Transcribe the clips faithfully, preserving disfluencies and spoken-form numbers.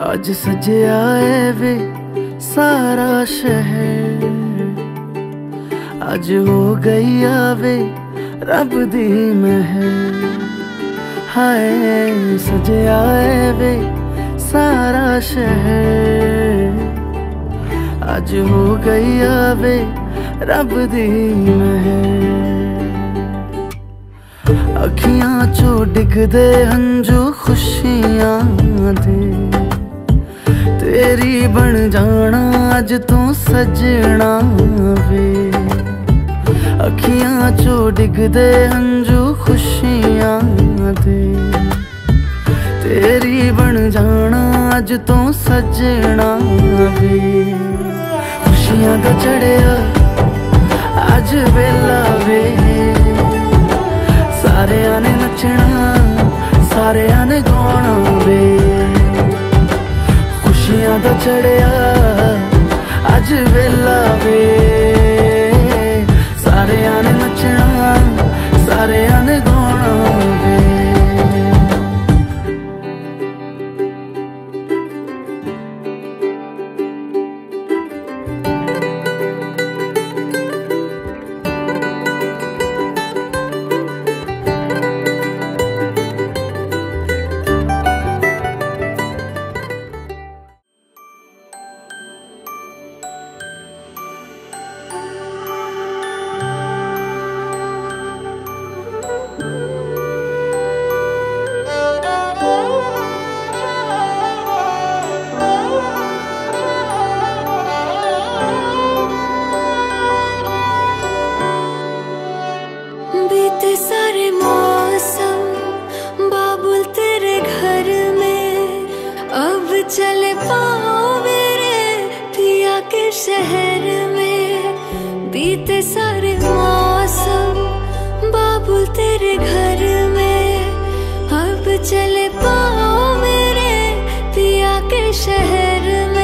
आज सजया है वे सारा शहर, आज हो गई आवे रब दी महर। हाय सजया है वे सारा शहर, आज हो गई आवे रब दी महर। अखियां चो डिगदे हंजू खुशियां दे, तेरी बन जाना अज तू सजना वे। अखियां चो डिगदे हंजू खुशियां दे, तेरी बन जाना अज तू सजना वे। खुशियां दा चढ़िया अज वेला वे, सारेयां ने नचना सारेयां ने गाना वे। खुशियां दा चढ़िया अज वेला वे, सारेयां ने नचना सारेयां ने गाना वे। बीते सारे मौसम बाबुल तेरे घर में, अब चले पाओ मेरे पिया के शहर में। बीते सारे मौसम बाबुल तेरे घर में, अब चले पाओ मेरे पिया के शहर में।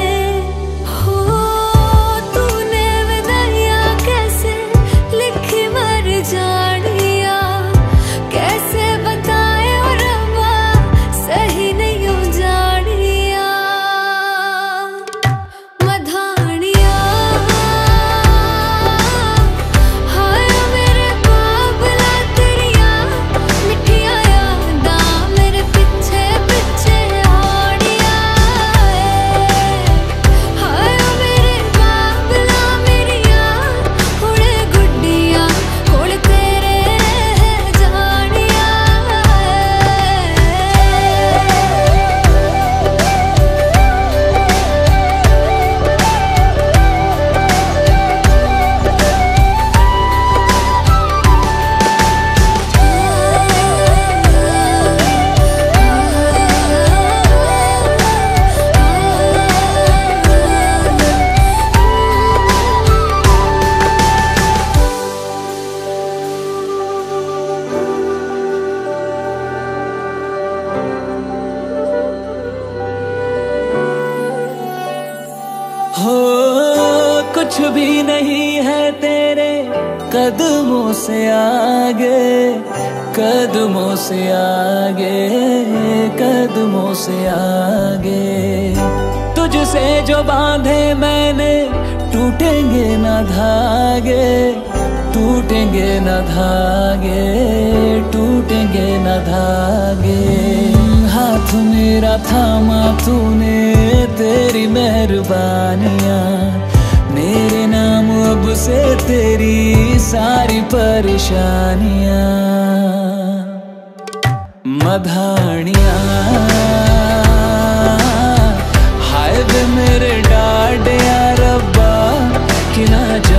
हो कुछ भी नहीं है तेरे कदमों से आगे, कदमों से आगे, कदमों से आगे। तुझसे जो बांधे मैंने टूटेंगे न धागे, टूटेंगे न धागे, टूटेंगे न धागे। हाथ मेरा थामा तूने, तेरी मेहरबानियाँ मेरे नाम अब से तेरी सारी परेशानियाँ। मधानियाँ हाय वे मेरे डाड या रब्बा कि ना